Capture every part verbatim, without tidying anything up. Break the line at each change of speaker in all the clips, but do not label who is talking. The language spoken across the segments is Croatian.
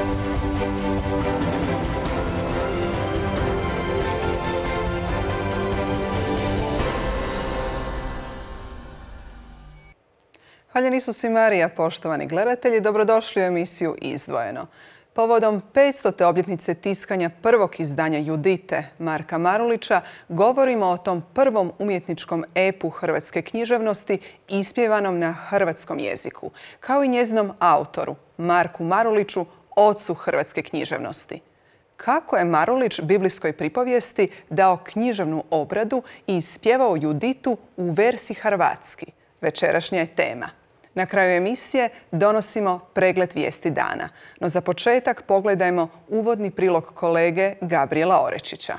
Hvaljeni Isus i Marija, poštovani gledatelji, dobrodošli u emisiju Izdvojeno. Povodom petstote obljetnice tiskanja prvog izdanja Judite Marka Marulića govorimo o tom prvom umjetničkom epu hrvatske književnosti ispjevanom na hrvatskom jeziku, kao i njezinom autoru Marku Maruliću, ocu hrvatske književnosti. Kako je Marulić biblijskoj pripovijesti dao književnu obradu i ispjevao Juditu u versi hrvatski? Večerašnja je tema. Na kraju emisije donosimo pregled vijesti dana. No za početak pogledajmo uvodni prilog kolege Gabrijela Orečića.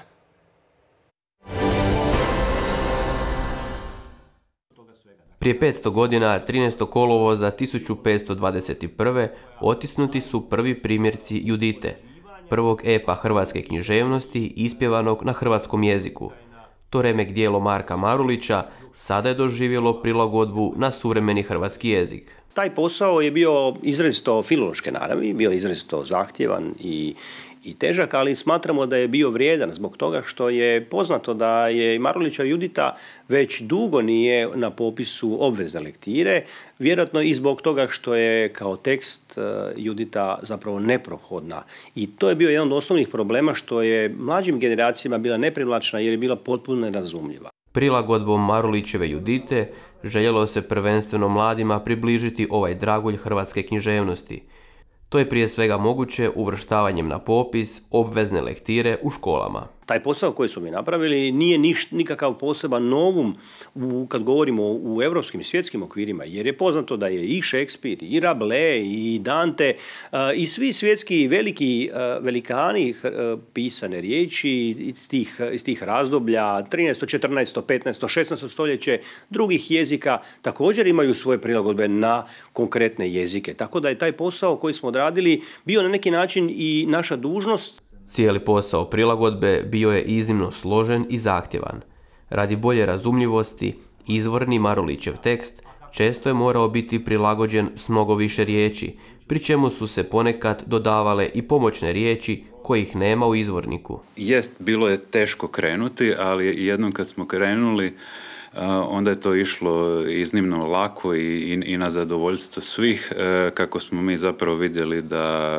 Prije petsto godina, trinaestog kolovoza tisuću petsto dvadeset prve. otisnuti su prvi primjerci Judite, prvog epa hrvatske književnosti ispjevanog na hrvatskom jeziku. To remek djelo Marka Marulića sada je doživjelo prilagodbu na suvremeni hrvatski jezik.
Taj posao je bio izrazito filološke naravi, bio izrazito zahtjevan i, i težak, ali smatramo da je bio vrijedan zbog toga što je poznato da je Marulića Judita već dugo nije na popisu obvezne lektire, vjerojatno i zbog toga što je kao tekst Judita zapravo neprohodna. I to je bio jedan od osnovnih problema što je mlađim generacijama bila neprivlačna jer je bila potpuno nerazumljiva.
Prilagodbom Marulićeve Judite željelo se prvenstveno mladima približiti ovaj dragulj hrvatske književnosti. To je prije svega moguće uvrštavanjem na popis obvezne lektire u školama.
Taj posao koji su mi napravili nije niš, nikakav poseban novum u, kad govorimo u europskim i svjetskim okvirima, jer je poznato da je i Šekspir, i Rabelais, i Dante uh, i svi svjetski veliki uh, velikani uh, pisane riječi iz tih, iz tih razdoblja, trinaesto, četrnaesto, petnaesto, šesnaesto stoljeće drugih jezika također imaju svoje prilagodbe na konkretne jezike. Tako da je taj posao koji smo odradili bio na neki način i naša dužnost.
Cijeli posao prilagodbe bio je iznimno složen i zahtjevan. Radi bolje razumljivosti, izvorni Marulićev tekst često je morao biti prilagođen s mnogo više riječi, pri čemu su se ponekad dodavale i pomoćne riječi kojih nema u izvorniku.
Jest, bilo je teško krenuti, ali jednom kad smo krenuli, onda je to išlo iznimno lako i, i, i na zadovoljstvo svih, kako smo mi zapravo vidjeli da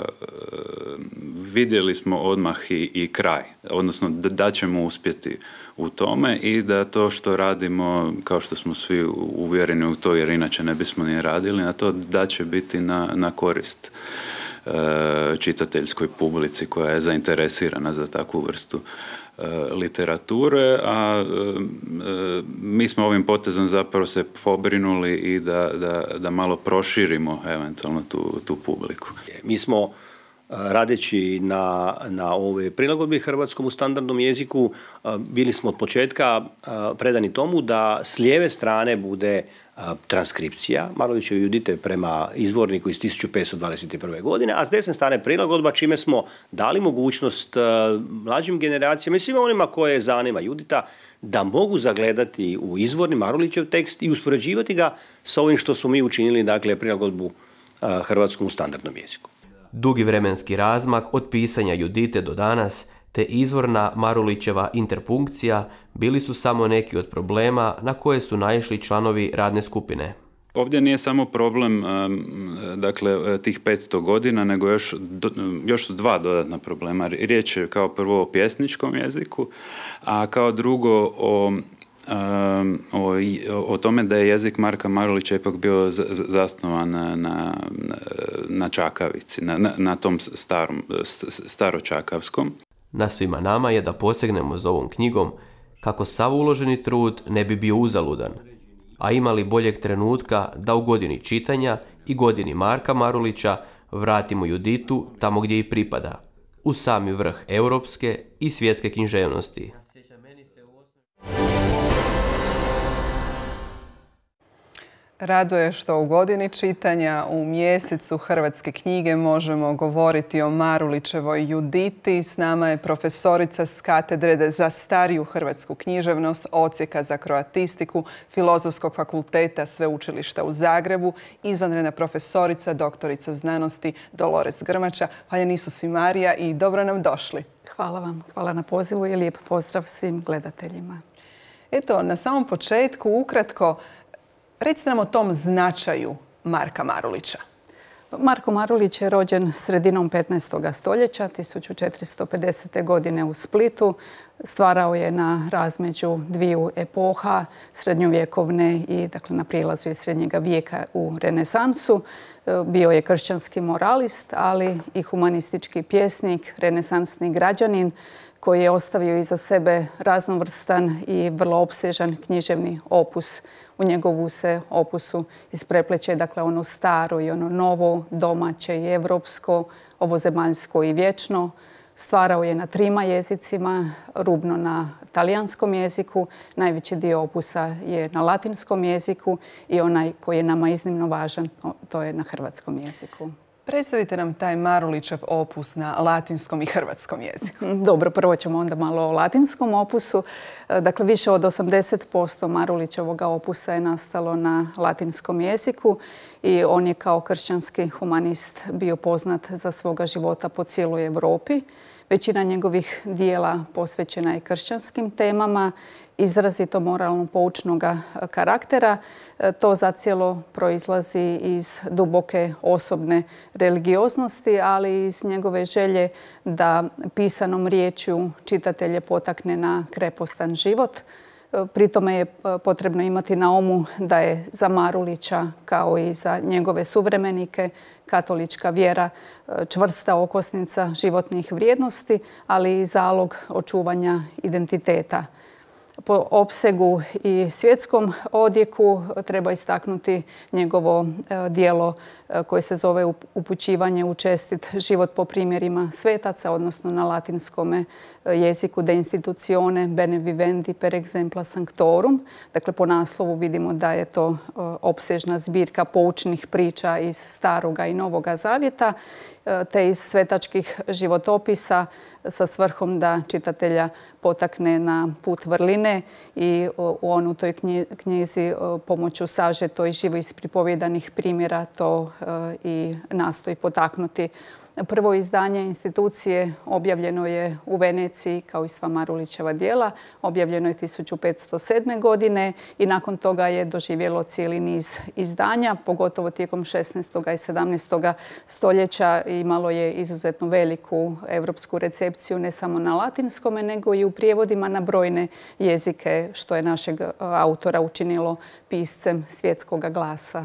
vidjeli smo odmah i, i kraj, odnosno da, da ćemo uspjeti u tome i da to što radimo, kao što smo svi uvjereni u to, jer inače ne bismo ni radili, na to da će biti na, na korist čitateljskoj publici koja je zainteresirana za takvu vrstu literature, a mi smo ovim potezom zapravo se pobrinuli i da, da, da malo proširimo eventualno tu, tu publiku.
Mi smo radeći na, na ove prilagodbi hrvatskom u standardnom jeziku, bili smo od početka predani tomu da s lijeve strane bude transkripcija Marulićeve Judite prema izvorniku iz tisuću petsto dvadeset prve. godine, a s desne strane prilagodba, čime smo dali mogućnost mlađim generacijama i svima onima koje zanima Judita da mogu zagledati u izvorni Marulićev tekst i uspoređivati ga sa ovim što smo mi učinili, dakle prilagodbu hrvatskom u standardnom jeziku.
Dugi vremenski razmak od pisanja Judite do danas te izvorna Marulićeva interpunkcija bili su samo neki od problema na koje su naišli članovi radne skupine.
Ovdje nije samo problem dakle, tih petsto godina, nego još, još dva dodatna problema. Riječ je kao prvo o pjesničkom jeziku, a kao drugo o O, o tome da je jezik Marka Marulića ipak bio z, z, zasnovan na, na, na čakavici, na, na, na tom starom, staročakavskom.
Na svima nama je da posegnemo za ovom knjigom kako sav uloženi trud ne bi bio uzaludan, a imali boljeg trenutka da u godini čitanja i godini Marka Marulića vratimo Juditu tamo gdje i pripada, u sami vrh europske i svjetske književnosti.
Raduje što u godini čitanja u mjesecu hrvatske knjige možemo govoriti o Marulićevoj Juditi. S nama je profesorica s katedre za stariju hrvatsku književnost, odsjeka za kroatistiku Filozofskog fakulteta Sveučilišta u Zagrebu, izvanredna profesorica, doktorica znanosti Dolores Grmača. Hvaljen Isus i Marija i dobro nam došli.
Hvala vam. Hvala na pozivu i lijep pozdrav svim gledateljima.
Eto, na samom početku ukratko recite nam o tom značaju Marka Marulića.
Marko Marulić je rođen sredinom petnaestog stoljeća, tisuću četiristo pedesete. godine u Splitu. Stvarao je na razmeđu dviju epoha, srednjovjekovne i dakle, na prilazu je srednjega vijeka u renesansu. Bio je kršćanski moralist, ali i humanistički pjesnik, renesansni građanin koji je ostavio iza sebe raznovrstan i vrlo opsežan književni opus. U njegovu se opusu isprepleće dakle, ono staro i ono novo, domaće i evropsko, ovozemaljsko i vječno. Stvarao je na trima jezicima, rubno na talijanskom jeziku. Najveći dio opusa je na latinskom jeziku i onaj koji je nama iznimno važan, to je na hrvatskom jeziku.
Predstavite nam taj Marulićev opus na latinskom i hrvatskom jeziku.
Dobro, prvo ćemo onda malo o latinskom opusu. Dakle, više od osamdeset posto Marulićevog opusa je nastalo na latinskom jeziku i on je kao kršćanski humanist bio poznat za svoga života po cijeloj Europi. Većina njegovih dijela posvećena je kršćanskim temama, izrazito moralno poučnog karaktera. To zacijelo proizlazi iz duboke osobne religioznosti, ali i iz njegove želje da pisanom riječju čitatelje potakne na krepostan život. Pri tome je potrebno imati na umu da je za Marulića, kao i za njegove suvremenike, katolička vjera čvrsta okosnica životnih vrijednosti, ali i zalog očuvanja identiteta. Po opsegu i svjetskom odjeku treba istaknuti njegovo djelo koje se zove Upućivanje u čestit život po primjerima svetaca, odnosno na latinskom jeziku De institutione bene vivendi per exempla sanctorum. Dakle, po naslovu vidimo da je to opsežna zbirka poučnih priča iz Staroga i Novoga Zavjeta, te iz svetačkih životopisa sa svrhom da čitatelja potakne na put vrline i on u toj knjizi pomoću sažeto i živo ispripovjedanih primjera to i nastoji potaknuti. Prvo izdanje institucije objavljeno je u Veneciji kao i sva Marulićeva djela. Objavljeno je tisuću petsto sedme. godine i nakon toga je doživjelo cijeli niz izdanja, pogotovo tijekom šesnaestog i sedamnaestog stoljeća. Imalo je izuzetno veliku europsku recepciju ne samo na latinskome, nego i u prijevodima na brojne jezike, što je našeg autora učinilo piscem svjetskog glasa.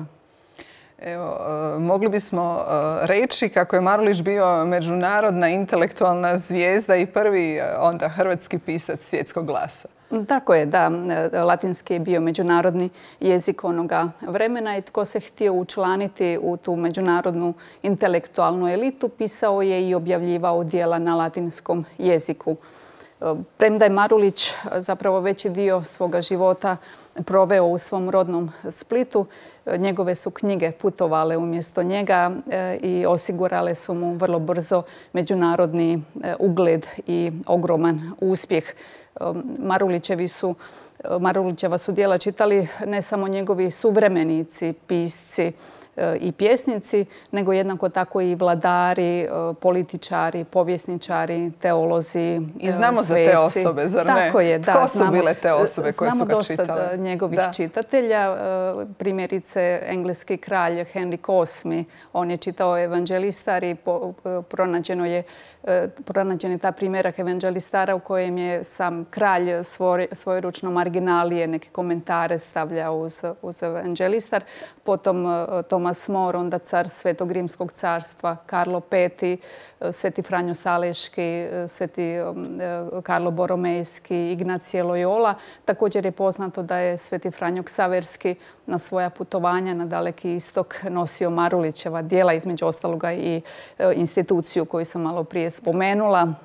Evo, mogli bismo reći kako je Marulić bio međunarodna intelektualna zvijezda i prvi onda hrvatski pisac svjetskog glasa.
Tako je, da. Latinski je bio međunarodni jezik onoga vremena i tko se htio učlaniti u tu međunarodnu intelektualnu elitu pisao je i objavljivao djela na latinskom jeziku. Premda je Marulić zapravo veći dio svoga života proveo u svom rodnom Splitu, njegove su knjige putovale umjesto njega i osigurale su mu vrlo brzo međunarodni ugled i ogroman uspjeh. Marulićevi su, Marulićeva su djela čitali ne samo njegovi suvremenici, pisci i pjesnici, nego jednako tako i vladari, političari, povjesničari, teolozi,
I znamo
sveci.
za te osobe, zar ne?
Tako je, da.
Tko su
znamo,
bile te osobe koje su ga čitale?
Znamo dosta njegovih
da.
čitatelja. Primjerice, engleski kralj Henrik osmi. On je čitao Evanđelistar i po, pronađeno je, pronađen je ta primjerak Evanđelistara u kojem je sam kralj svoj, svojeručno marginalije, neke komentare stavljao uz, uz Evanđelistar. Potom Tomas More, onda car Svetog Rimskog carstva, Karlo peti, Sveti Franjo Saleški, Sveti Karlo Boromejski, Ignacije Loyola. Također je poznato da je Sveti Franjo Ksaverski na svoja putovanja na Daleki istok nosio Marulićeva djela, između ostaloga i instituciju koju sam malo prije spomenula.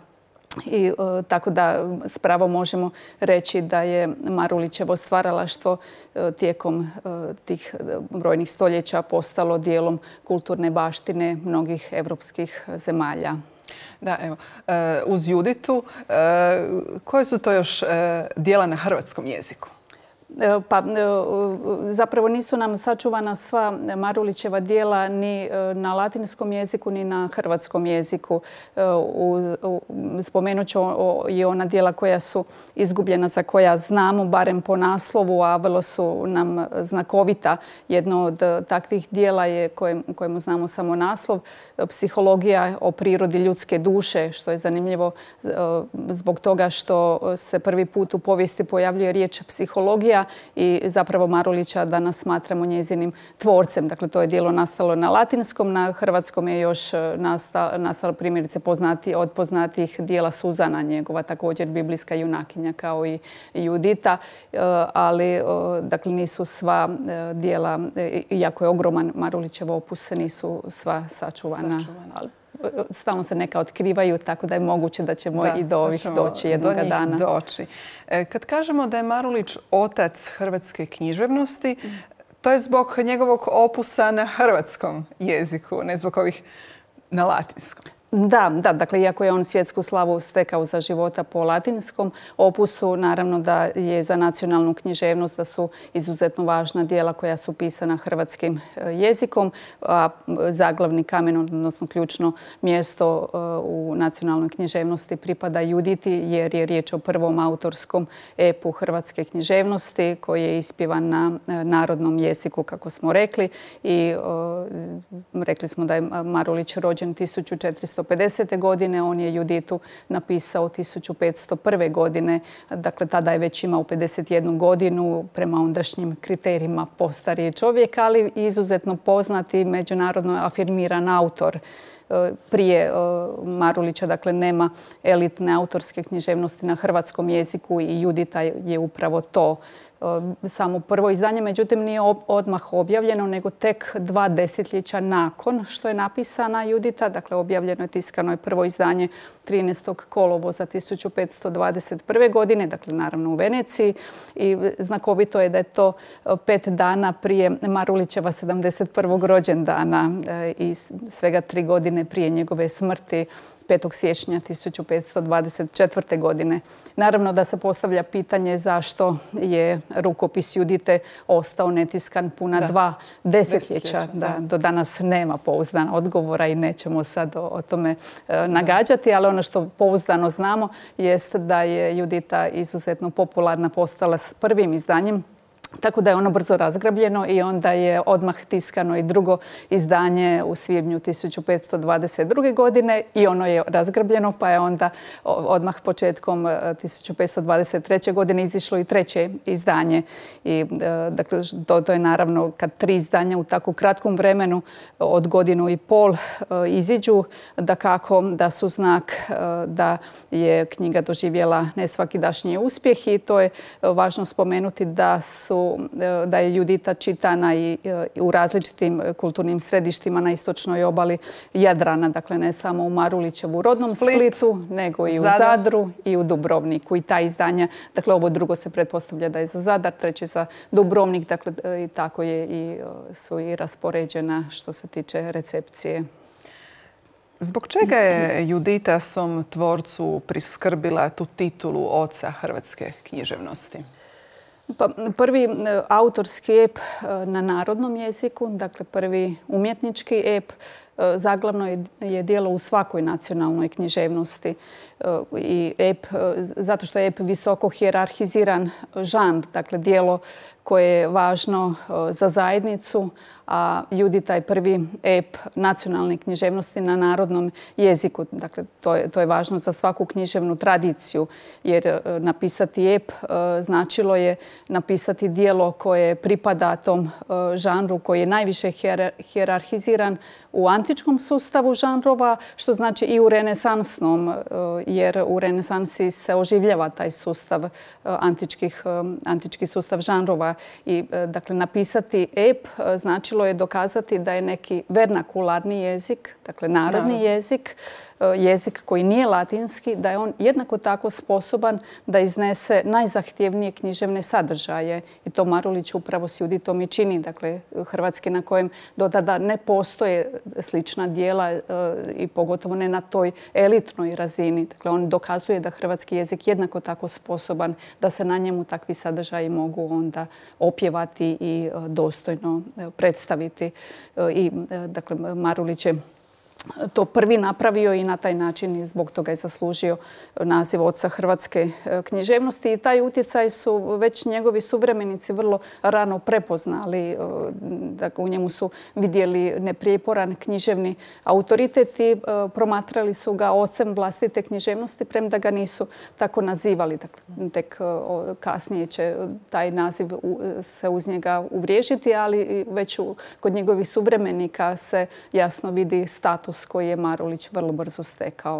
I tako da s pravom možemo reći da je Marulićevo stvaralaštvo tijekom tih brojnih stoljeća postalo dijelom kulturne baštine mnogih evropskih zemalja.
Da, evo, uz Juditu, koje su to još djela na hrvatskom jeziku?
Pa zapravo nisu nam sačuvana sva Marulićeva djela ni na latinskom jeziku ni na hrvatskom jeziku. Spomenut ću i ona djela koja su izgubljena, za koja znamo barem po naslovu, a vrlo su nam znakovita. Jedno od takvih djela je kojemu znamo samo naslov, Psihologija o prirodi ljudske duše, što je zanimljivo zbog toga što se prvi put u povijesti pojavljuje riječ psihologija i zapravo Marulića danas smatramo njezinim tvorcem. Dakle, to je djelo nastalo na latinskom, na hrvatskom je još nastalo primjerice od poznatijih djela Suzana, njegova također biblijska junakinja kao i Judita, ali dakle nisu sva djela, iako je ogroman Marulićev opus, nisu sva sačuvana. Stalno se neka otkrivaju, tako da je moguće da ćemo da, i do ovih doći jednoga do dana.
Doći. Kad kažemo da je Marulić otac hrvatske književnosti, to je zbog njegovog opusa na hrvatskom jeziku, ne zbog ovih na latinskom.
Da, da, dakle, iako je on svjetsku slavu stekao za života po latinskom opusu, naravno da je za nacionalnu književnost da su izuzetno važna djela koja su pisana hrvatskim jezikom, a zaglavni kamen, odnosno ključno mjesto u nacionalnoj književnosti pripada Juditi, jer je riječ o prvom autorskom epu hrvatske književnosti koji je ispjevan na narodnom jeziku, kako smo rekli. I rekli smo da je Marulić rođen tisuću četiristo pedesete godine, on je Juditu napisao tisuću petsto prve godine. Dakle, tada je već imao pedeset jednu godinu, prema ondašnjim kriterijima postariji čovjek, ali izuzetno poznat i međunarodno afirmiran autor. Prije Marulića, dakle, nema elitne autorske književnosti na hrvatskom jeziku i Judita je upravo to. Samo prvo izdanje, međutim, nije odmah objavljeno, nego tek dva desetljeća nakon što je napisana Judita. Dakle, objavljeno je, tiskano je prvo izdanje trinaestog kolovoza tisuću petsto dvadeset prve godine, dakle, naravno u Veneciji. I znakovito je da je to pet dana prije Marulićeva sedamdeset prvog rođendana i svega tri godine prije njegove smrti, petog siječnja tisuću petsto dvadeset četvrte godine. Naravno da se postavlja pitanje zašto je rukopis Judite ostao netiskan puna da. dva desetljeća. Da, do danas nema pouzdana odgovora i nećemo sad o, o tome e, nagađati, ali ono što pouzdano znamo jest da je Judita izuzetno popularna postala s prvim izdanjem, tako da je ono brzo razgrabljeno i onda je odmah tiskano i drugo izdanje u svibnju tisuću petsto dvadeset druge godine i ono je razgrabljeno, pa je onda odmah početkom tisuću petsto dvadeset treće godine izišlo i treće izdanje. I, dakle, to, to je naravno kad tri izdanja u tako kratkom vremenu od godinu i pol iziđu, da kako da su znak da je knjiga doživjela nesvakidašnji uspjeh i to je važno spomenuti da su da je Judita čitana i u različitim kulturnim središtima na istočnoj obali Jadrana. Dakle, ne samo u Marulićevu rodnom Split, Splitu, nego i u Zadar. Zadru i u Dubrovniku. I ta izdanja, dakle, ovo drugo se pretpostavlja da je za Zadar, treće za Dubrovnik. Dakle, i tako je i su i raspoređena što se tiče recepcije.
Zbog čega je Judita svom tvorcu priskrbila tu titulu oca hrvatske književnosti?
Pa, prvi autorski ep na narodnom jeziku, dakle prvi umjetnički ep, zaglavno je djelo u svakoj nacionalnoj književnosti. I ep, zato što je ep visoko hijerarhiziran žanr, dakle djelo koje je važno za zajednicu, a Judita je prvi ep nacionalne književnosti na narodnom jeziku. Dakle, to je, to je važno za svaku književnu tradiciju, jer napisati ep značilo je napisati djelo koje pripada tom žanru koji je najviše hijerarhiziran u antičkom sustavu žanrova, što znači i u renesansnom, jer u renesansi se oživljava taj sustav antičkih, antički sustav žanrova. I, dakle, napisati ep značilo je dokazati da je neki vernakularni jezik, dakle narodni jezik, jezik koji nije latinski, da je on jednako tako sposoban da iznese najzahtjevnije književne sadržaje. I to Marulić upravo s Juditom i čini. Dakle, hrvatski na kojem do tada ne postoje slična dijela i pogotovo ne na toj elitnoj razini. Dakle, on dokazuje da hrvatski jezik jednako tako sposoban da se na njemu takvi sadržaji mogu onda opjevati i dostojno predstaviti. I, dakle, Marulić je to prvi napravio i na taj način i zbog toga je zaslužio naziv oca hrvatske književnosti. I taj utjecaj su već njegovi suvremenici vrlo rano prepoznali. Dakle, u njemu su vidjeli neprijeporan književni autoritet i promatrali su ga ocem vlastite književnosti, premda ga nisu tako nazivali. Dakle, tek kasnije će taj naziv se uz njega uvriježiti, ali već kod njegovih suvremenika se jasno vidi status koji je Marulić vrlo brzo stekao.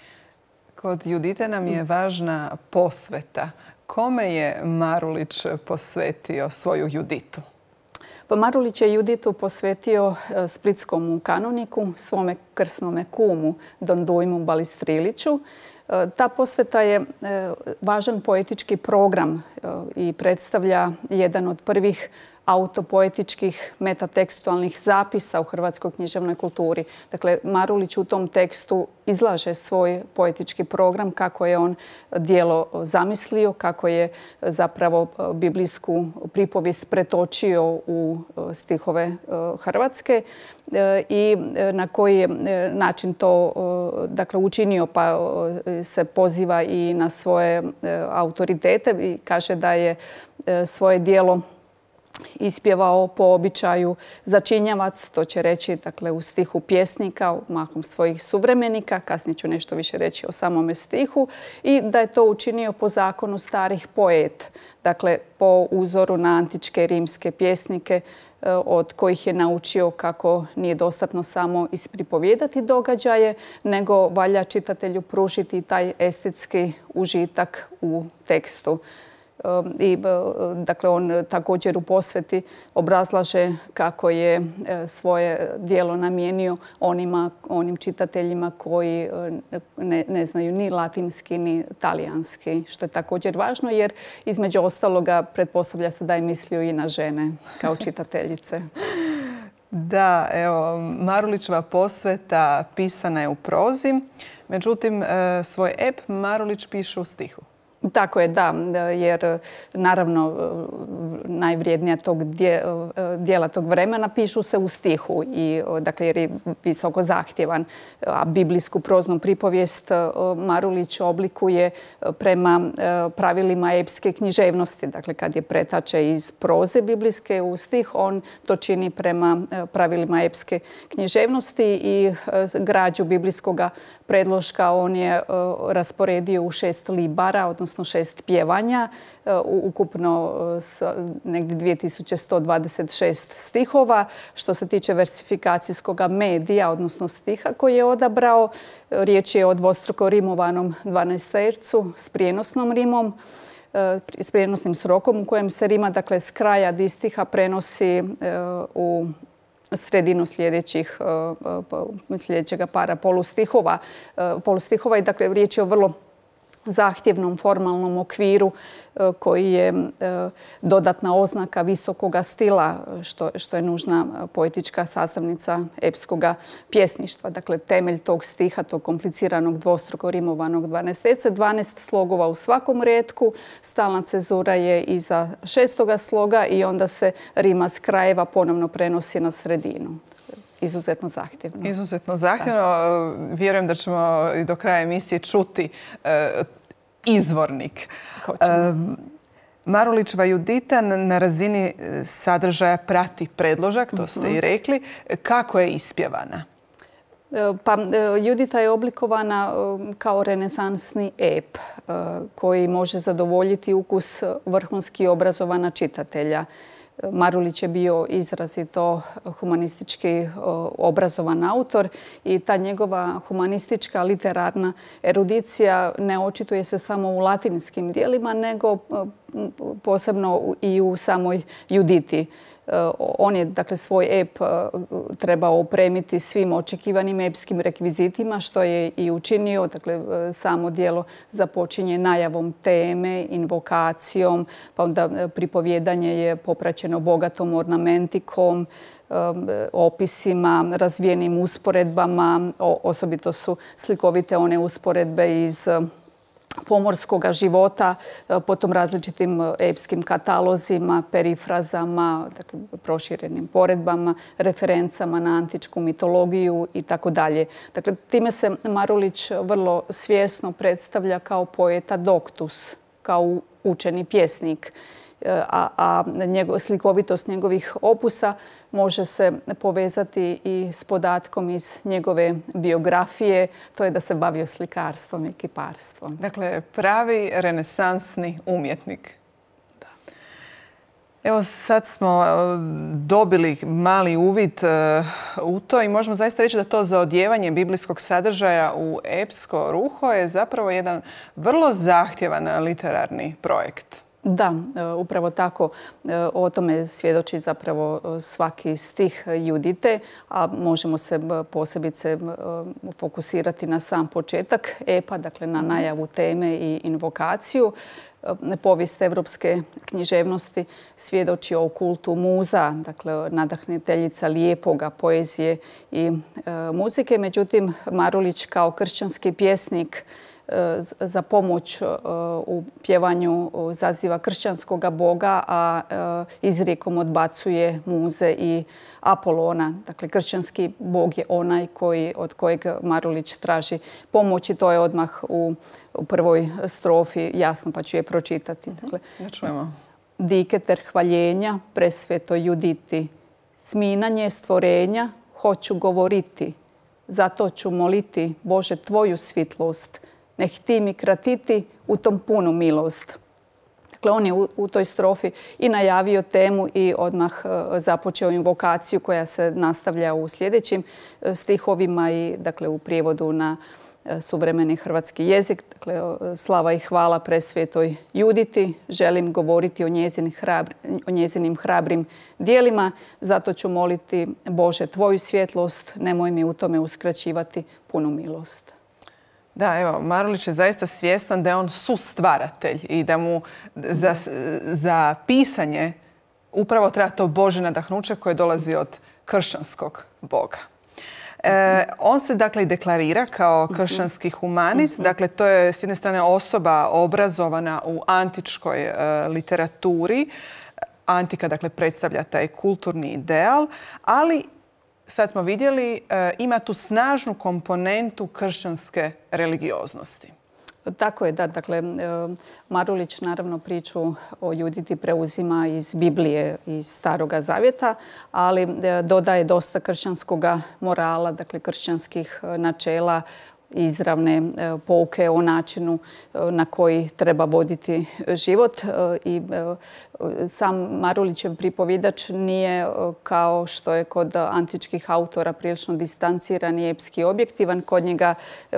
Kod Judite nam je važna posveta. Kome je Marulić posvetio svoju Juditu?
Pa Marulić je Juditu posvetio splitskom kanoniku, svome krsnome kumu Don Dujmu Balistriliću. Ta posveta je važan poetički program i predstavlja jedan od prvih autopoetičkih metatekstualnih zapisa u hrvatskoj književnoj kulturi. Dakle, Marulić u tom tekstu izlaže svoj poetički program, kako je on djelo zamislio, kako je zapravo biblijsku pripovijest pretočio u stihove hrvatske i na koji je način to dakle, učinio, pa se poziva i na svoje autoritete i kaže da je svoje djelo ispjevao po običaju začinjavac, to će reći dakle, u stihu pjesnika, mahom svojih suvremenika, kasnije ću nešto više reći o samome stihu, i da je to učinio po zakonu starih poet, dakle po uzoru na antičke rimske pjesnike od kojih je naučio kako nije dostatno samo ispripovijedati događaje, nego valja čitatelju pružiti taj estetski užitak u tekstu. I, dakle, on također u posveti obrazlaže kako je svoje djelo namijenio onima, onim čitateljima koji ne, ne znaju ni latinski ni talijanski, što je također važno jer između ostaloga pretpostavlja se da je mislio i na žene kao čitateljice.
Da, evo, Marulićeva posveta pisana je u prozi, međutim svoj ep Marulić piše u stihu.
Tako je, da, jer naravno najvrijednija tog dijela tog vremena pišu se u stihu i dakle jer je visoko zahtjevan, a biblijsku proznu pripovijest Marulić oblikuje prema pravilima epske književnosti. Dakle, kad je pretače iz proze biblijske u stih, on to čini prema pravilima epske književnosti i građu biblijskoga predloška on je rasporedio u šest libara, odnosno šest pjevanja, ukupno negdje dvije tisuće sto dvadeset šest stihova. Što se tiče versifikacijskog medija, odnosno stiha koji je odabrao, riječ je o dvostruko rimovanom dvanaestercu s prijenosnom rimom, s prijenosnim srokom u kojem se rima, dakle, s kraja distiha prenosi u sredinu sljedećih, sljedećega para polustihova. polustihova i dakle riječ je o vrlo zahtjevnom formalnom okviru koji je dodatna oznaka visokoga stila, što, što je nužna poetička sastavnica epskoga pjesništva. Dakle, temelj tog stiha, tog kompliciranog dvostruko rimovanog dvanaesterca, dvanaest slogova u svakom retku, stalna cezura je iza šestoga sloga i onda se rima s krajeva ponovno prenosi na sredinu. Izuzetno zahtjevno.
Izuzetno zahtjevno. Da. Vjerujem da ćemo i do kraja emisije čuti e, izvornik. E, Marulićeva Judita na razini sadržaja prati predložak, to ste i rekli. Kako je ispjevana?
Pa, Judita je oblikovana kao renesansni ep koji može zadovoljiti ukus vrhunski obrazovana čitatelja. Marulić je bio izrazito humanistički obrazovan autor i ta njegova humanistička literarna erudicija ne očituje se samo u latinskim dijelima, nego posebno i u samoj Juditi. On je dakle svoj ep trebao opremiti svim očekivanim epskim rekvizitima, što je i učinio. Dakle, samo djelo započinje najavom teme, invokacijom, pa onda pripovjedanje je popraćeno bogatom ornamentikom, opisima, razvijenim usporedbama. Osobito su slikovite one usporedbe iz pomorskog života, potom različitim epskim katalozima, perifrazama, dakle, proširenim poredbama, referencama na antičku mitologiju i tako dalje. Dakle, time se Marulić vrlo svjesno predstavlja kao poeta doctus, kao učeni pjesnik. A, a njego, slikovitost njegovih opusa može se povezati i s podatkom iz njegove biografije, to je da se bavio slikarstvom i kiparstvom.
Dakle, pravi renesansni umjetnik. Da. Evo sad smo dobili mali uvid u to i možemo zaista reći da to zaodijevanje biblijskog sadržaja u epsko ruho je zapravo jedan vrlo zahtjevan literarni projekt.
Da, upravo tako. O tome svjedoči zapravo svaki stih Judite, a možemo se posebice fokusirati na sam početak epa, dakle na najavu teme i invokaciju. Povijest evropske književnosti svjedoči o kultu muza, dakle nadahniteljica lijepoga, poezije i muzike. Međutim, Marulić kao kršćanski pjesnik za pomoć u pjevanju zaziva kršćanskog boga, a izrijekom odbacuje muze i Apolona. Dakle, kršćanski bog je onaj koji, od kojeg Marulić traži pomoć i to je odmah u, u prvoj strofi jasno, pa ću je pročitati. Dakle,
da čujemo.
Diketer hvaljenja, presveto Juditi, sminanje stvorenja, hoću govoriti, zato ću moliti, Bože, tvoju svitlost, nek ti mi kratiti u tom punu milost. Dakle, on je u, u toj strofi i najavio temu i odmah započeo invokaciju koja se nastavlja u sljedećim stihovima i dakle, u prijevodu na suvremeni hrvatski jezik. Dakle, slava i hvala presvetoj Juditi. Želim govoriti o, njezin hrabri, o njezinim hrabrim dijelima. Zato ću moliti, Bože, tvoju svjetlost. Nemoj mi u tome uskraćivati punu milost.
Da, evo, Marulić je zaista svjestan da je on sustvaratelj i da mu za, za pisanje upravo treba to Božje nadahnuće koje dolazi od kršćanskog Boga. E, on se dakle deklarira kao kršćanski humanist. Dakle, to je s jedne strane osoba obrazovana u antičkoj e, literaturi. Antika dakle predstavlja taj kulturni ideal, ali sad smo vidjeli, ima tu snažnu komponentu kršćanske religioznosti.
Tako je, da. Dakle, Marulić naravno priču o Juditi preuzima iz Biblije, iz Staroga Zavjeta, ali dodaje dosta kršćanskog morala, dakle kršćanskih načela, izravne pouke o načinu na koji treba voditi život. I sam Marulićev pripovjedač nije kao što je kod antičkih autora prilično distanciran i epski objektivan. Kod njega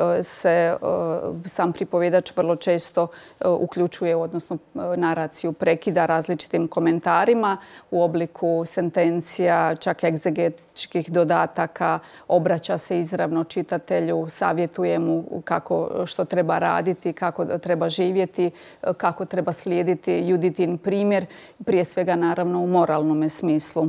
se sam pripovjedač vrlo često uključuje, odnosno naraciju prekida različitim komentarima u obliku sentencija, čak egzegetičkih dodataka, obraća se izravno čitatelju, savjetuje mu kako, što treba raditi, kako treba živjeti, kako treba slijediti Juditin primjer, prije svega naravno u moralnom smislu.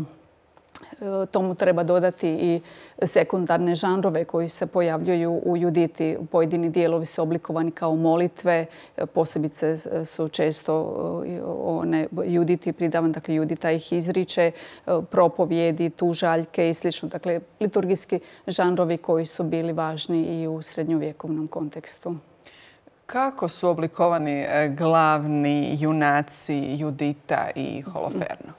Tomu treba dodati i sekundarne žanrove koji se pojavljuju u Juditi. Pojedini dijelovi su oblikovani kao molitve, posebice su često one Juditi pridavan, dakle Judita ih izriče, propovjedi, tužaljke i slično. Dakle, liturgijski žanrovi koji su bili važni i u srednjovjekovnom kontekstu.
Kako su oblikovani glavni junaci Judita i Holoferna?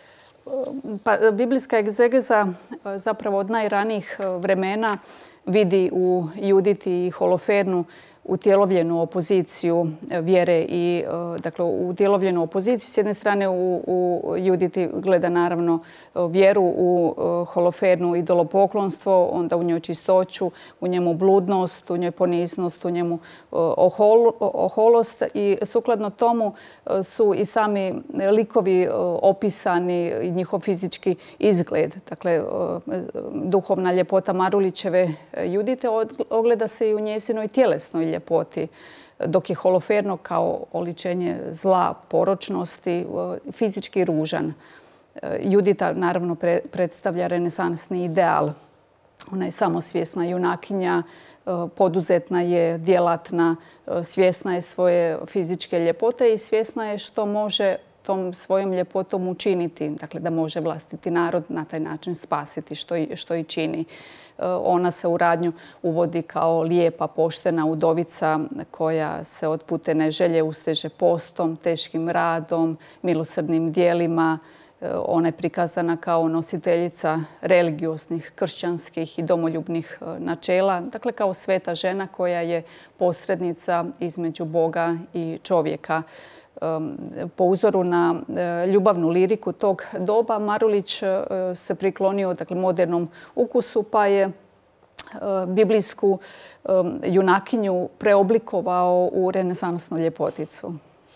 Pa, biblijska egzegeza zapravo od najranijih vremena vidi u Juditi i Holofernu utjelovljenu opoziciju vjere i dakle utjelovljenu opoziciju. S jedne strane u, u Juditi gleda naravno vjeru, u Holofernu idolopoklonstvo, onda u njoj čistoću, u njemu bludnost, u njoj poniznost, u njemu ohol, oholost i sukladno tomu su i sami likovi opisani i njihov fizički izgled. Dakle, duhovna ljepota Marulićeve Judite ogleda se i u njezinoj tjelesnoj ljepoti, dok je Holoferno kao oličenje zla, poročnosti, fizički ružan. Judita naravno pre, predstavlja renesansni ideal. Ona je samosvjesna junakinja, poduzetna je, djelatna, svjesna je svoje fizičke ljepote i svjesna je što može tom svojom ljepotom učiniti. Dakle, da može vlastiti narod na taj način spasiti, što i, što i čini. Ona se u radnju uvodi kao lijepa, poštena udovica koja se od putene želje usteže postom, teškim radom, milosrdnim djelima. Ona je prikazana kao nositeljica religioznih, kršćanskih i domoljubnih načela. Dakle, kao sveta žena koja je posrednica između Boga i čovjeka. Po uzoru na ljubavnu liriku tog doba Marulić se priklonio dakle, modernom ukusu pa je biblijsku junakinju preoblikovao u renesansnu ljepoticu.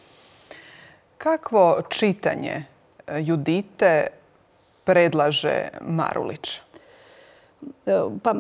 Kakvo čitanje Judite predlaže Marulić?
Pa,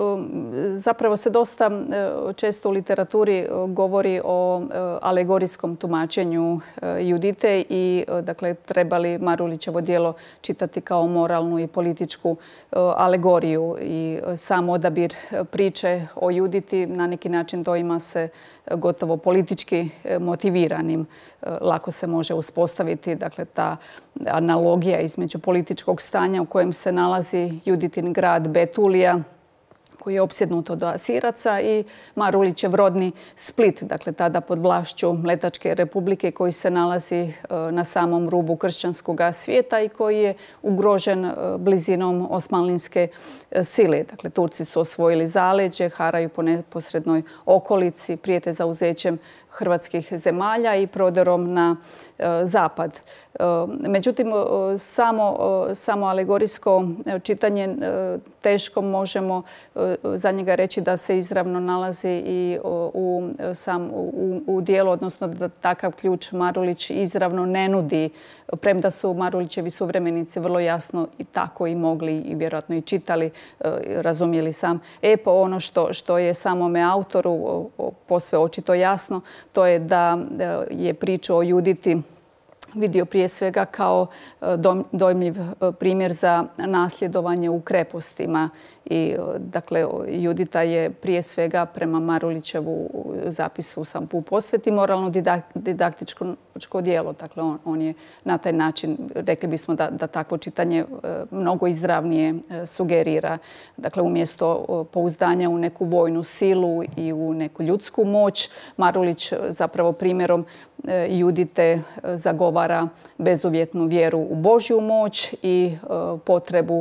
zapravo se dosta često u literaturi govori o alegorijskom tumačenju Judite i dakle, treba li Marulićevo djelo čitati kao moralnu i političku alegoriju. I sam odabir priče o Juditi na neki način doima se gotovo politički motiviranim. Lako se može uspostaviti dakle, ta analogija između političkog stanja u kojem se nalazi Juditin grad Betulija, koji je opsjednut od Asiraca, i Marulićev rodni Split, dakle tada pod vlašću Mletačke republike, koji se nalazi na samom rubu kršćanskog svijeta i koji je ugrožen blizinom osmanlinske sile. Dakle, Turci su osvojili zaleđe, haraju po neposrednoj okolici, prijete zauzećem hrvatskih zemalja i prodorom na zapad. Međutim, samo, samo alegorijsko čitanje teško možemo za njega reći da se izravno nalazi i u, sam, u, u dijelu, odnosno da takav ključ Marulić izravno ne nudi, premda su Marulićevi suvremenici vrlo jasno i tako i mogli i vjerojatno i čitali, razumjeli sam epo. Ono što, što je samome autoru posve očito jasno, to je da je priču o Juditi vidio prije svega kao dojmljiv primjer za nasljedovanje u krepostima. I, dakle, Judita je prije svega prema Marulićevu zapisu sam u posveti moralno didaktičko djelo. Dakle, on, on je na taj način, rekli bismo da, da takvo čitanje mnogo izravnije sugerira. Dakle, umjesto pouzdanja u neku vojnu silu i u neku ljudsku moć, Marulić zapravo primjerom Judite zagovara bezuvjetnu vjeru u Božju moć i potrebu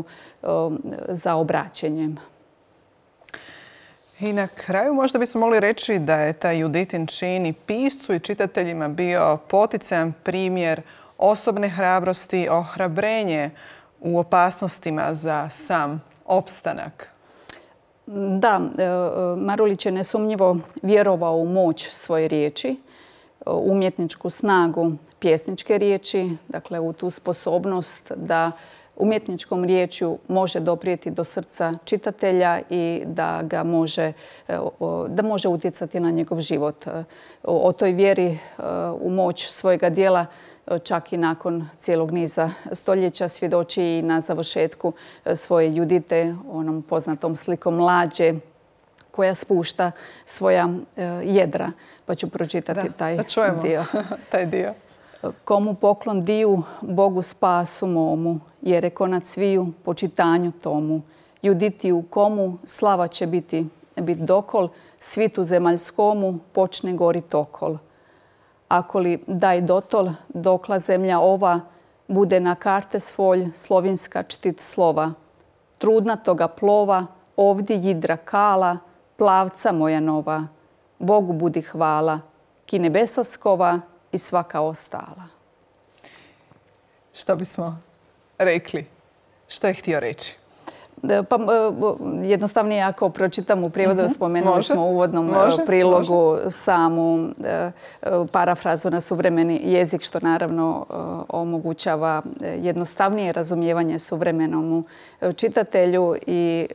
za obraćenjem.
I na kraju možda bismo mogli reći da je taj Juditin čin i piscu i čitateljima bio poticajan primjer osobne hrabrosti, ohrabrenje u opasnostima za sam opstanak.
Da, Marulić je nesumnjivo vjerovao u moć svoje riječi, umjetničku snagu pjesničke riječi, dakle u tu sposobnost da umjetničkom riječju može doprijeti do srca čitatelja i da ga može, da može utjecati na njegov život. O toj vjeri u moć svojega djela čak i nakon cijelog niza stoljeća svjedoči i na završetku svoje Judite, onom poznatom slikom lađe koja spušta svoja jedra. Pa ću pročitati
da,
taj
da čujemo
dio.
taj dio.
Komu poklon diju, Bogu spasu momu, jer je konac sviju počitanju tomu. Juditiju komu slava će biti, bit dokol, svitu zemaljskomu počne gori tokol. Ako li daj dotol, dokla zemlja ova, bude na karte svolj slovinska čtit slova. Trudna toga plova, ovdje jidra kala, plavca moja nova. Bogu budi hvala, ki nebesa skova i svaka ostala.
Što bismo rekli? Što je htio reći?
Pa jednostavnije ako pročitam u prijevodu, uh-huh. spomenuli
Može.
smo u uvodnom
Može.
prilogu
Može.
samu parafrazu na suvremeni jezik, što naravno omogućava jednostavnije razumijevanje suvremenom čitatelju, i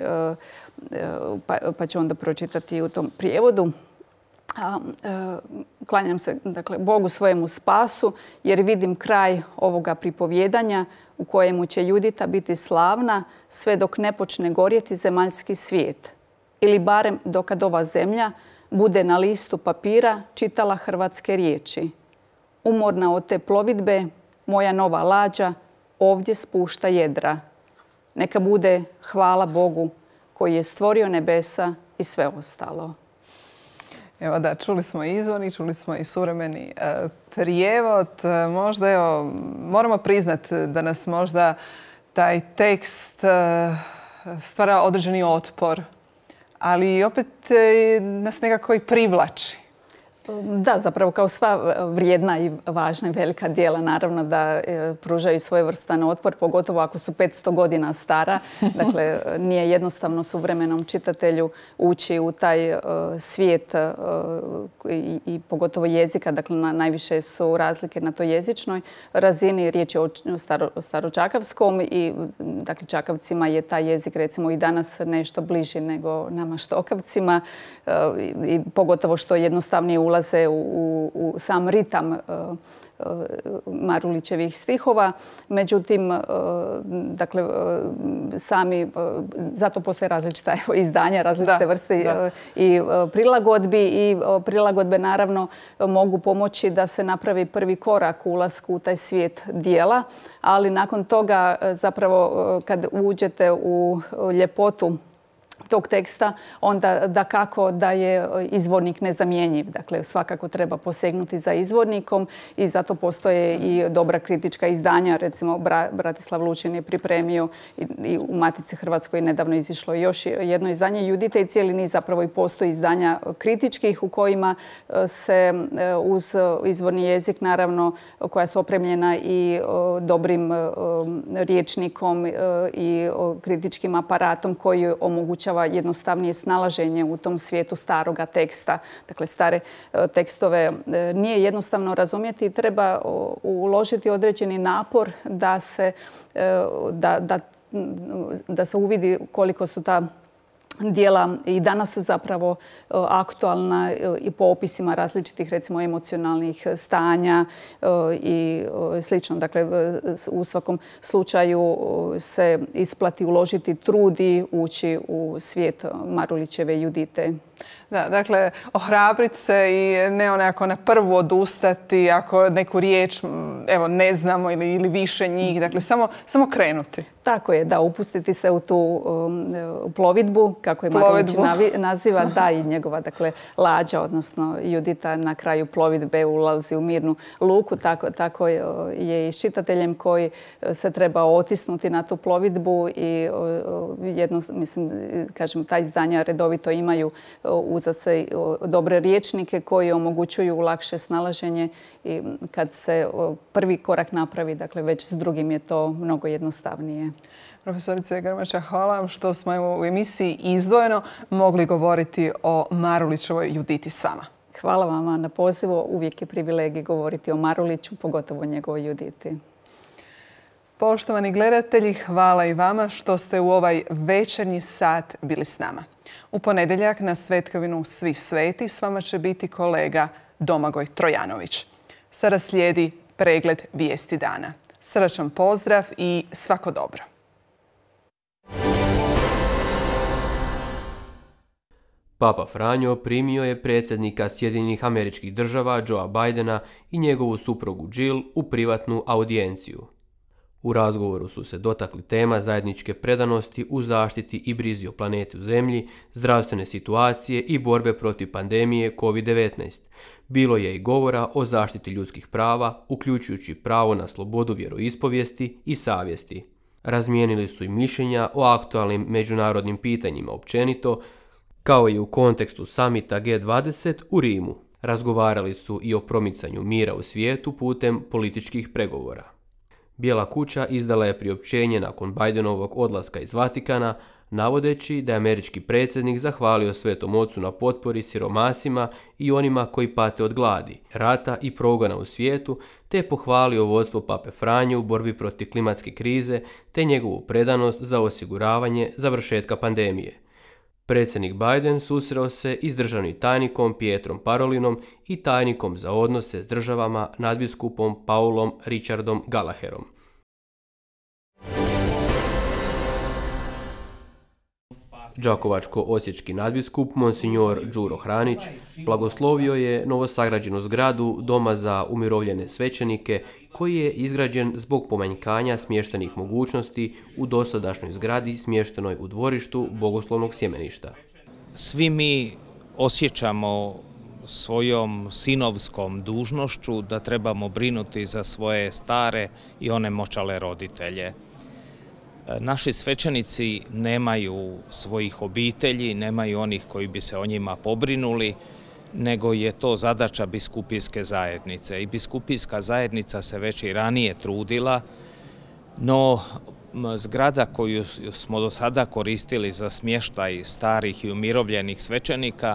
pa, pa ću onda pročitati u tom prijevodu. A, e, klanjam se, dakle, Bogu svojemu spasu, jer vidim kraj ovoga pripovjedanja u kojemu će Judita biti slavna sve dok ne počne gorjeti zemaljski svijet. Ili barem dokad ova zemlja bude na listu papira čitala hrvatske riječi. Umorna od te plovidbe, moja nova lađa ovdje spušta jedra. Neka bude hvala Bogu koji je stvorio nebesa i sve ostalo.
Evo da, čuli smo i izvorni, čuli smo i suvremeni e, prijevod. E, možda, evo, moramo priznati da nas možda taj tekst e, stvara određeni otpor, ali opet e, nas nekako i privlači.
Da, zapravo kao sva vrijedna i važna i velika djela, naravno da pružaju svojevrstan otpor, pogotovo ako su petsto godina stara. Dakle, nije jednostavno suvremenom čitatelju ući u taj uh, svijet uh, i, i pogotovo jezika. Dakle, na, najviše su razlike na toj jezičnoj razini. Riječ je o staro, staročakavskom i dakle, čakavcima je taj jezik recimo i danas nešto bliži nego nama štokavcima, uh, i, i pogotovo što jednostavnije ulaze u, u sam ritam uh, Marulićevih stihova. Međutim, dakle, sami, zato postoje različita izdanja, različite da, vrste da. i prilagodbi, i prilagodbe naravno mogu pomoći da se napravi prvi korak u ulasku u taj svijet djela, ali nakon toga zapravo kad uđete u ljepotu tog teksta, onda dakako da je izvornik nezamjenjiv. Dakle, svakako treba posegnuti za izvornikom i zato postoje i dobra kritička izdanja. Recimo, Bratislav Lučin je pripremio i u Matici Hrvatskoj nedavno izišlo još jedno izdanje Judite i cijeli niz zapravo i postoji izdanja kritičkih u kojima se uz izvorni jezik, naravno, koja su opremljena i dobrim rječnikom i kritičkim aparatom koji omogućava jednostavnije snalaženje u tom svijetu staroga teksta. Dakle, stare tekstove nije jednostavno razumjeti i treba uložiti određeni napor da se, da, da, da se uvidi koliko su ta djela i danas zapravo aktualna i po opisima različitih, recimo, emocionalnih stanja i slično. Dakle, u svakom slučaju se isplati uložiti trud i ući u svijet Marulićeve Judite.
Da, dakle, ohrabriti se i ne onako na prvu odustati ako neku riječ, evo, ne znamo ili, ili više njih. Dakle, samo, samo krenuti.
Tako je, da, upustiti se u tu um, plovidbu, kako je Marulić naziva, da, i njegova, dakle, lađa, odnosno Judita na kraju plovidbe ulazi u mirnu luku. Tako, tako je i s čitateljem koji se treba otisnuti na tu plovidbu i jedno, mislim, kažem, ta izdanja redovito imaju uza se dobre rječnike koji omogućuju lakše snalaženje i kad se prvi korak napravi, dakle, već s drugim je to mnogo jednostavnije.
Profesorice Grmača, hvala vam što smo u emisiji Izdvojeno mogli govoriti o Marulićevoj Juditi s vama.
Hvala vama na pozivu. Uvijek je privilegij govoriti o Maruliću, pogotovo o njegovoj Juditi.
Poštovani gledatelji, hvala i vama što ste u ovaj večernji sat bili s nama. U ponedjeljak na Svetkovinu Svi sveti s vama će biti kolega Domagoj Trojanović. Sada slijedi pregled vijesti dana. Srdačan pozdrav i svako dobro.
Papa Franjo primio je predsjednika Sjedinjenih Američkih Država Joea Bidena i njegovu suprugu Jill u privatnu audijenciju. U razgovoru su se dotakli tema zajedničke predanosti u zaštiti i brizi o planetu Zemlji, zdravstvene situacije i borbe protiv pandemije kovid devetnaest. Bilo je i govora o zaštiti ljudskih prava, uključujući pravo na slobodu vjeroispovijesti i savjesti. Razmijenili su i mišljenja o aktualnim međunarodnim pitanjima općenito, Kao i u kontekstu samita G dvadeset u Rimu, razgovarali su i o promicanju mira u svijetu putem političkih pregovora. Bijela kuća izdala je priopćenje nakon Bidenovog odlaska iz Vatikana, navodeći da je američki predsjednik zahvalio Svetom Ocu na potpori siromasima i onima koji pate od gladi, rata i progona u svijetu, te je pohvalio vodstvo Pape Franje u borbi protiv klimatske krize te njegovu predanost za osiguravanje završetka pandemije. Predsjednik Biden susreo se i s državnim tajnikom Pietrom Parolinom i tajnikom za odnose s državama nadbiskupom Paulom Richardom Gallagherom. Đakovačko-osječki nadbiskup Monsignor Đuro Hranić blagoslovio je novosagrađenu zgradu Doma za umirovljene svećenike koji je izgrađen zbog pomanjkanja smještajnih mogućnosti u dosadašnjoj zgradi smještenoj u dvorištu Bogoslovnog sjemeništa.
Svi mi osjećamo svojom sinovskom dužnošću da trebamo brinuti za svoje stare i onemoćale roditelje. Naši svećenici nemaju svojih obitelji, nemaju onih koji bi se o njima pobrinuli, nego je to zadaća biskupijske zajednice. I biskupijska zajednica se već i ranije trudila, no zgrada koju smo do sada koristili za smještaj starih i umirovljenih svećenika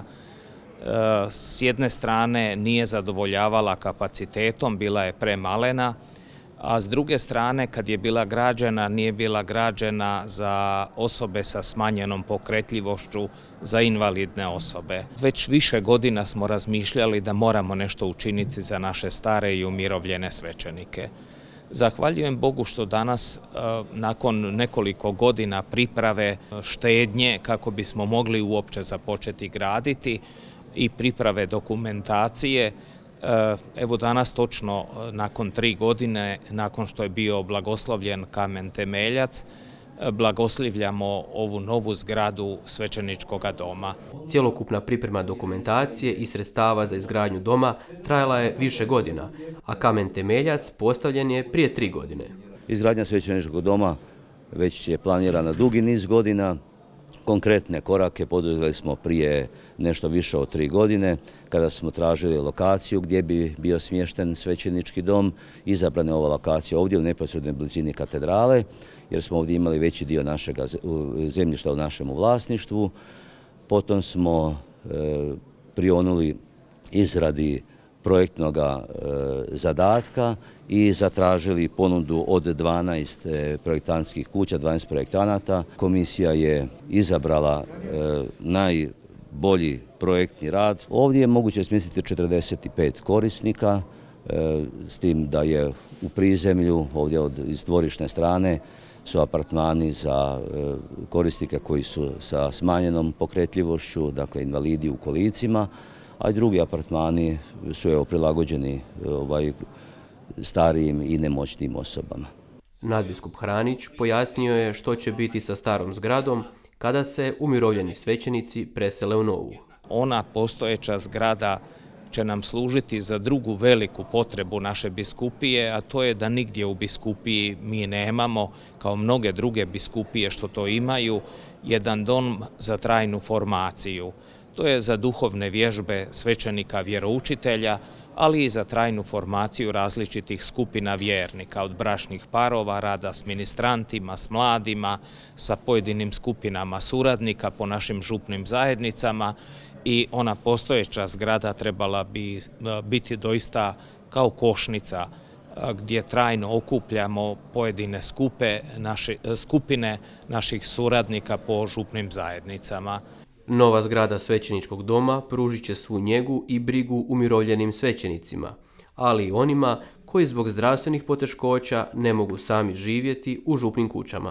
s jedne strane nije zadovoljavala kapacitetom, bila je premalena, a s druge strane, kad je bila građena, nije bila građena za osobe sa smanjenom pokretljivošću, za invalidne osobe. Već više godina smo razmišljali da moramo nešto učiniti za naše stare i umirovljene svećenike. Zahvaljujem Bogu što danas, nakon nekoliko godina priprave štednje, kako bismo mogli uopće započeti graditi i priprave dokumentacije, evo danas točno nakon tri godine, nakon što je bio blagoslovljen kamen temeljac, blagoslivljamo ovu novu zgradu svećeničkog doma.
Cjelokupna priprema dokumentacije i sredstava za izgradnju doma trajala je više godina, a kamen temeljac postavljen je prije tri godine.
Izgradnja svećeničkog doma već je planirana dugi niz godina. Konkretne korake poduzeli smo prije nešto više od tri godine, kada smo tražili lokaciju gdje bi bio smješten svećenički dom. Izabrana je ova lokacija ovdje u neposrednoj blizini katedrale, jer smo ovdje imali veći dio našeg zemljišta u našem vlasništvu. Potom smo e, prionuli izradi projektnog zadatka i zatražili ponudu od dvanaest projektantskih kuća, dvanaest projektanata. Komisija je izabrala najbolji projektni rad. Ovdje je moguće smjestiti četrdeset pet korisnika, s tim da je u prizemlju, ovdje iz dvorišne strane, su apartmani za korisnike koji su sa smanjenom pokretljivošću, dakle invalidi u kolicima, a i drugi apartmani su evo, prilagođeni ovaj, starijim i nemoćnim osobama.
Nadbiskup Hranić pojasnio je što će biti sa starom zgradom kada se umirovljeni svećenici presele u novu.
Ona postojeća zgrada će nam služiti za drugu veliku potrebu naše biskupije, a to je da nigdje u biskupiji mi nemamo, kao mnoge druge biskupije što to imaju, jedan dom za trajnu formaciju. To je za duhovne vježbe svećenika vjeroučitelja, ali i za trajnu formaciju različitih skupina vjernika, od bračnih parova, rada s ministrantima, s mladima, sa pojedinim skupinama suradnika po našim župnim zajednicama, i ona postojeća zgrada trebala bi biti doista kao košnica gdje trajno okupljamo pojedine skupe, naši, skupine naših suradnika po župnim zajednicama.
Nova zgrada svećeničkog doma pružit će svu njegu i brigu umirovljenim svećenicima, ali i onima koji zbog zdravstvenih poteškoća ne mogu sami živjeti u župnim kućama.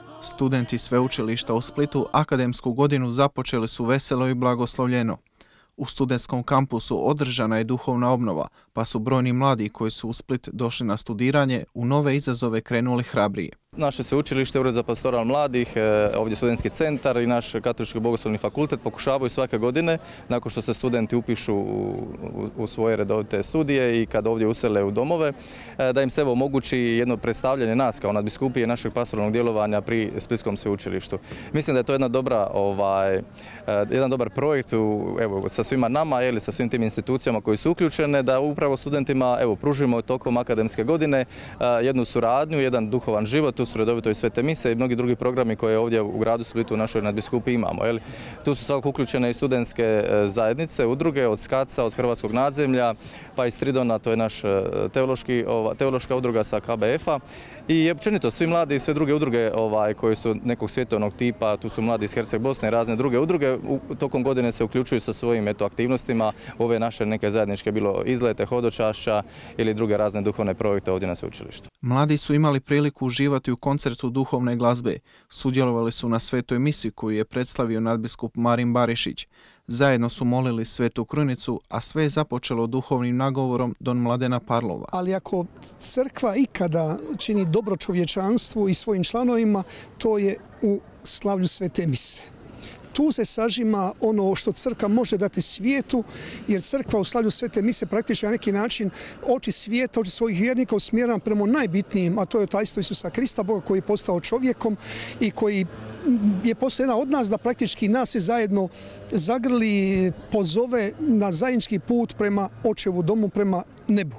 Studenti sveučilišta u Splitu akademsku godinu započeli su veselo i blagoslovljeno. U studentskom kampusu održana je duhovna obnova, pa su brojni mladi koji su u Split došli na studiranje u nove izazove krenuli hrabrije.
Naše sveučilište, Ured za pastoral mladih, ovdje studentski centar i naš Katolički bogoslovni fakultet pokušavaju svake godine, nakon što se studenti upišu u, u svoje redovite studije i kad ovdje usele u domove, da im se evo omogući jedno predstavljanje nas kao nadbiskupije našeg pastoralnog djelovanja pri Splitskom sveučilištu. Mislim da je to jedna dobra, ovaj, jedan dobar projekt u, evo, sa svima nama ili sa svim tim institucijama koji su uključene, da upravo studentima evo, pružimo tokom akademske godine jednu suradnju, jedan duhovan život. Tu su redovito i svete mise i mnogi drugi programi koje ovdje u gradu Splitu u našoj nadbiskupiji imamo. Jel? Tu su svakako uključene i studentske zajednice, udruge od SKAC-a, od Hrvatskog nadzemlja, pa i Stridona, to je naš teološki, ova, teološka udruga sa K B F-a. I općenito svi mladi i sve druge udruge ovaj, koje su nekog svjetovnog tipa, tu su mladi iz Herceg Bosne i razne druge udruge, u, tokom godine se uključuju sa svojim eto, aktivnostima ove naše neke zajedničke bilo izlete, hodočašća ili druge razne duhovne projekte ovdje na sveučilištu.
Mladi su imali priliku uživati u koncertu duhovne glazbe. Sudjelovali su na svetoj misi koju je predstavio nadbiskup Marin Barišić. Zajedno su molili svetu krunicu, a sve je započelo duhovnim nagovorom don Mladena Parlova.
Ali ako crkva ikada čini dobro čovječanstvu i svojim članovima, to je u slavlju svete mise. Tu se sažima ono što crkva može dati svijetu, jer crkva u slavlju svete mise praktično na neki način oči svijeta, oči svojih vjernika usmjerava prema najbitnijim, a to je tajstvo Isusa Krista, Boga koji je postao čovjekom i koji je postao jedan od nas da praktički nas sve zajedno zagrli, pozove na zajednički put prema Očevu domu, prema nebu.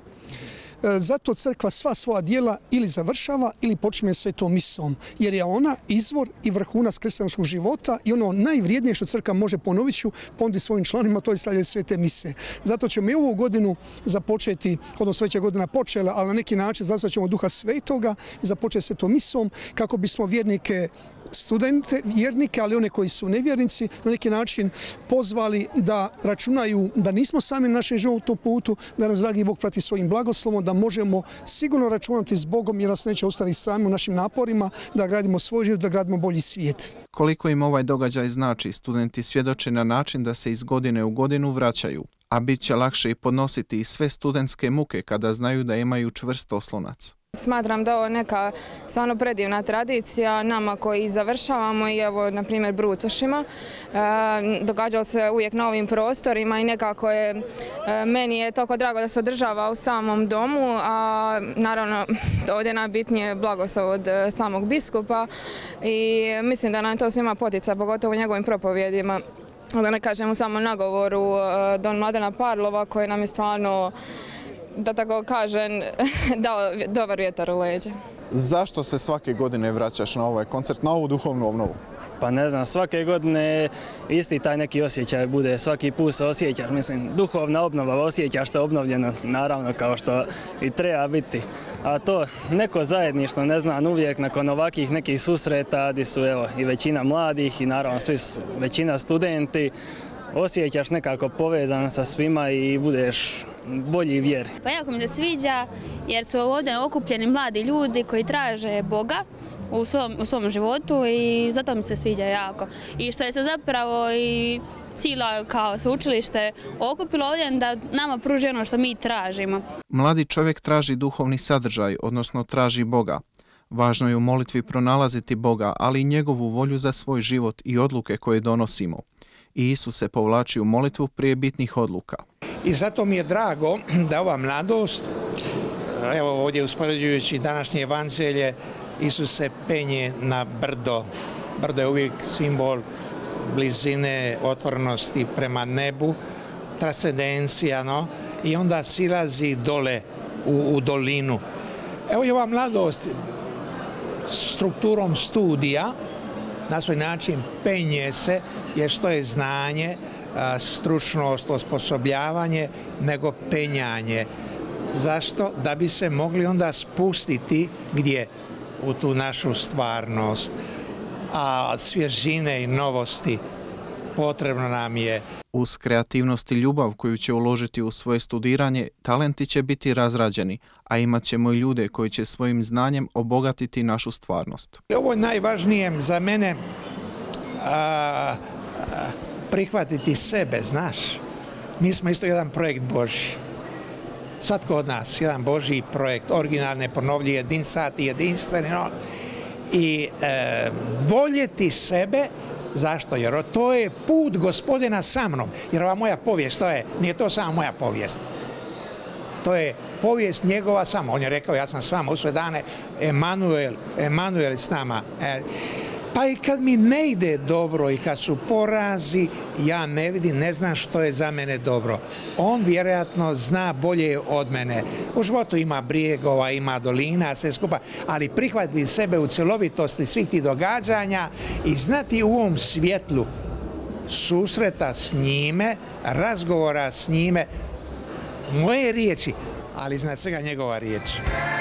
Zato crkva sva svoja djela ili završava ili počinje svetom misom, jer je ona izvor i vrhunac kršćanskog života i ono najvrijednije što crkva može, ponovit ću, ponuditi svojim članima, to je slavlje svete mise. Zato ćemo i ovu godinu započeti, odnosno već je godina počela, ali na neki način zazvat ćemo Duha Svetoga i započeti svetom misom kako bismo vjernike, studente, vjernike, ali one koji su nevjernici, na neki način pozvali da računaju da nismo sami na našem životnom putu, da nas dragi Bog prati svojim blagoslovom, da možemo sigurno računati s Bogom jer nas neće ostaviti sami u našim naporima, da gradimo svoj život, da gradimo bolji svijet.
Koliko im ovaj događaj znači, studenti svjedoče na način da se iz godine u godinu vraćaju, a bit će lakše i podnositi i sve studentske muke kada znaju da imaju čvrst oslonac.
Smatram da ovo je neka stvarno predivna tradicija nama koji završavamo i evo na primjer brucošima. E, događalo se uvijek na ovim prostorima i nekako je, e, meni je toliko drago da se održava u samom domu, a naravno ovdje je najbitnije blagoslov od samog biskupa i mislim da nam to svima potica, pogotovo u njegovim propovjedima. Da ne kažem u samom nagovoru don Mladena Parlova koji nam je stvarno, da tako kažem, dao dobar vjetar u leđe.
Zašto se svake godine vraćaš na ovaj koncert, na ovu duhovnu obnovu?
Pa ne znam, svake godine isti taj neki osjećaj bude, svaki put se osjećaš, mislim, duhovna obnova, osjećaš se obnovljeno, naravno, kao što i treba biti. A to neko zajedništvo, ne znam, uvijek nakon ovakvih nekih susreta, gdje su evo, i većina mladih i naravno svi su, većina studenti, osjećaš nekako povezan sa svima i budeš bolji vjeri.
Pa jako mi se sviđa jer su ovdje okupljeni mladi ljudi koji traže Boga u svom, u svom životu i zato mi se sviđa jako. I što je se zapravo i cijela kao sveučilište okupilo ovdje da nama pruži ono što mi tražimo.
Mladi čovjek traži duhovni sadržaj, odnosno traži Boga. Važno je u molitvi pronalaziti Boga, ali i njegovu volju za svoj život i odluke koje donosimo. I Isus se povlači u molitvu prije bitnih odluka.
I zato mi je drago da ova mladost, evo ovdje uspoređujući današnje evanđelje, Isus se penje na brdo. Brdo je uvijek simbol blizine, otvorenosti prema nebu, transcendencija, no? I onda silazi dole u, u dolinu. Evo i ova mladost strukturom studija na svoj način penje se, jer što je znanje, stručnost, osposobljavanje, nego penjanje. Zašto? Da bi se mogli onda spustiti gdje? U tu našu stvarnost. A svježine i novosti potrebno nam je.
Uz kreativnost i ljubav koju će uložiti u svoje studiranje, talenti će biti razrađeni, a imat ćemo i ljude koji će svojim znanjem obogatiti našu stvarnost.
Ovo je najvažnije za mene, a, a, prihvatiti sebe, znaš. Mi smo isto jedan projekt Božji. Svatko od nas, jedan Božji projekt, originalne, ponovljive, jedinsati, jedinstveni. No? I e, voljeti sebe, zašto? Jer to je put Gospodina sa mnom. Jer ova moja povijest, to je, nije to samo moja povijest. To je povijest njegova sama. On je rekao, ja sam s vama u sve dane, Emanuel, Emanuel s nama. E, pa i kad mi ne ide dobro i kad su porazi, ja ne vidim, ne znam što je za mene dobro. On vjerojatno zna bolje od mene. U životu ima brijegova, ima dolina, sve skupa, ali prihvatiti sebe u cjelovitosti svih tih događanja i znati u ovom svjetlu susreta s njime, razgovora s njime, moje riječi, ali iznad svega njegova riječ.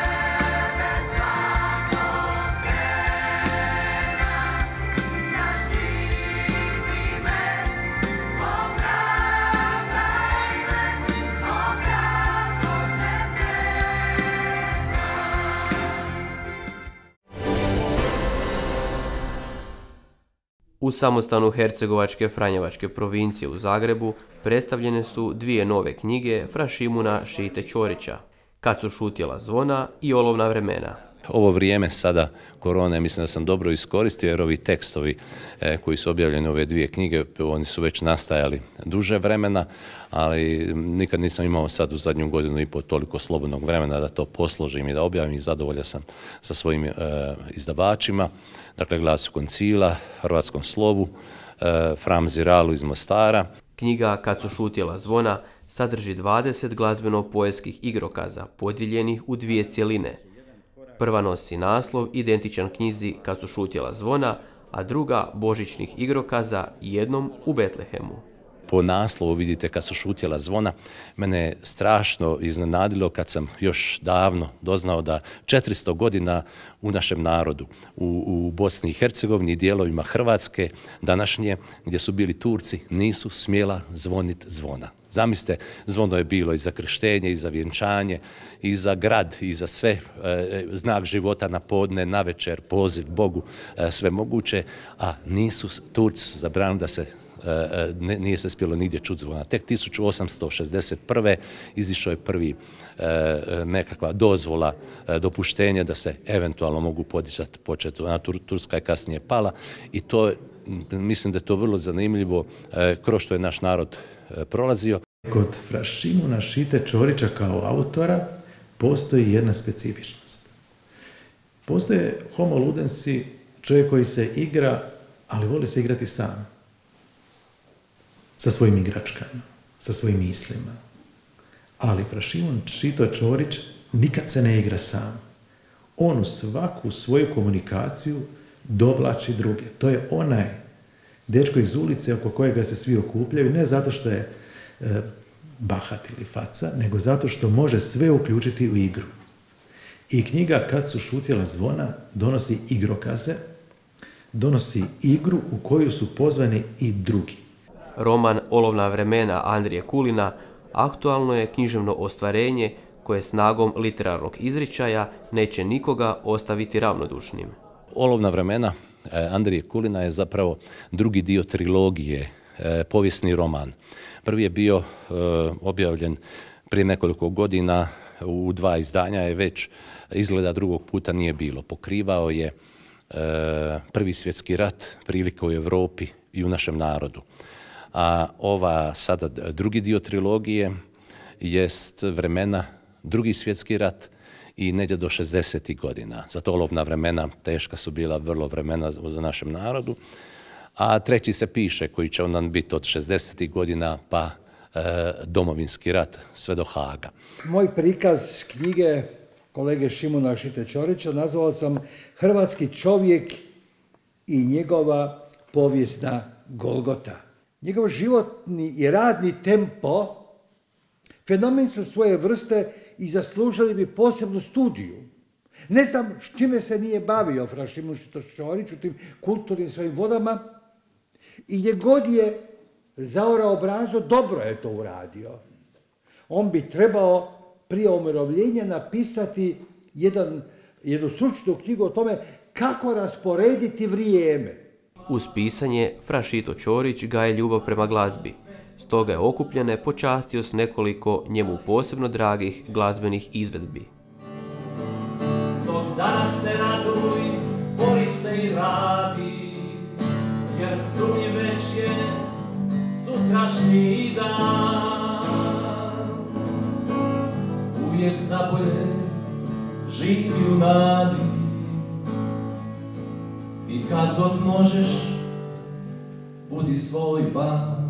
U samostanu Hercegovačke Franjevačke provincije u Zagrebu predstavljene su dvije nove knjige Fra Šimuna Šite Ćorića, Kad su šutjela zvona i Olovna vremena.
Ovo vrijeme sada korone mislim da sam dobro iskoristio jer ovi tekstovi e, koji su objavljeni u ove dvije knjige, oni su već nastajali duže vremena, ali nikad nisam imao sad u zadnju godinu i po toliko slobodnog vremena da to posložim i da objavim i zadovoljan sam sa svojim e, izdavačima. Dakle, Glasu Koncila, Hrvatskom slovu, e, Fram Ziralu iz Mostara.
Knjiga Kad su šutjela zvona sadrži dvadeset glazbeno-poetskih igrokaza podijeljenih u dvije cjeline. Prva nosi naslov identičan knjizi Kad su šutjela zvona, a druga božićnih igrokaza Jednom u Betlehemu.
Po naslovu vidite Kad su šutjela zvona, mene je strašno iznenadilo kad sam još davno doznao da četiristo godina u našem narodu, u, u Bosni i Hercegovini i dijelovima Hrvatske današnje, gdje su bili Turci, nisu smjela zvoniti zvona. Zamislite, zvono je bilo i za krštenje, i za vjenčanje, i za grad, i za sve, e, znak života na podne, na večer, poziv Bogu, e, sve moguće, a nisu Turci zabranili da se e, ne, nije se spjelo nigdje čuti zvona. Tek tisuću osamsto šezdeset prve izišao je prvi e, nekakva dozvola, e, dopuštenje da se eventualno mogu podizati počet. Ona Tur, Turska je kasnije pala i to, mislim da je to vrlo zanimljivo, e, kroz što je naš narod prolazio.
Kod Fra Šimuna Šite Ćorića kao autora postoji jedna specifičnost. Postoje homo ludensi, čovjek koji se igra, ali voli se igrati sam. Sa svojim igračkama, sa svojim mislima. Ali Fra Šimun Šito Ćorić nikad se ne igra sam. On u svaku svoju komunikaciju dovlači druge. To je onaj dečko iz ulice oko kojega se svi okupljaju, ne zato što je e, bahat ili faca, nego zato što može sve uključiti u igru. I knjiga Kad su šutjela zvona donosi igrokaze, donosi igru u koju su pozvani i drugi.
Roman Olovna vremena Andrije Kulina aktualno je književno ostvarenje koje snagom literarnog izričaja neće nikoga ostaviti ravnodušnim.
Olovna vremena Andrije Kulina je zapravo drugi dio trilogije, e, povijesni roman. Prvi je bio e, objavljen prije nekoliko godina u dva izdanja, je već izgleda drugog puta nije bilo. Pokrivao je e, Prvi svjetski rat, prilike u Europi i u našem narodu. A ova sada drugi dio trilogije jest vremena Drugi svjetski rat i negdje do šezdesetih godina. Zato olovna vremena teška su bila vrlo vremena za našem narodu. A treći se piše koji će ondan biti od šezdesetih godina pa e, domovinski rat sve do Haaga.
Moj prikaz knjige kolege Šimuna Šite Ćorića nazvao sam Hrvatski čovjek i njegova povijesna Golgota. Njegov životni i radni tempo fenomen su svoje vrste i zaslužili bi posebnu studiju. Ne znam s čime se nije bavio Fra Šimun Šito Ćorić u tim kulturnim svojim vodama i gdje god je zaorao brazdu, dobro je to uradio. On bi trebao prije umirovljenja napisati jedan, jednu stručnu knjigu o tome kako rasporediti vrijeme.
Uz pisanje Fra Šito Ćorić gaje ljubav prema glazbi. Stoga je okupljene počastio s nekoliko njemu posebno dragih glazbenih izvedbi.
Zbog danas se raduj, bori se i radi, jer sumnje već je sutrašnji dan. Uvijek zabolje živi u nadi i kad god možeš budi svoj ban.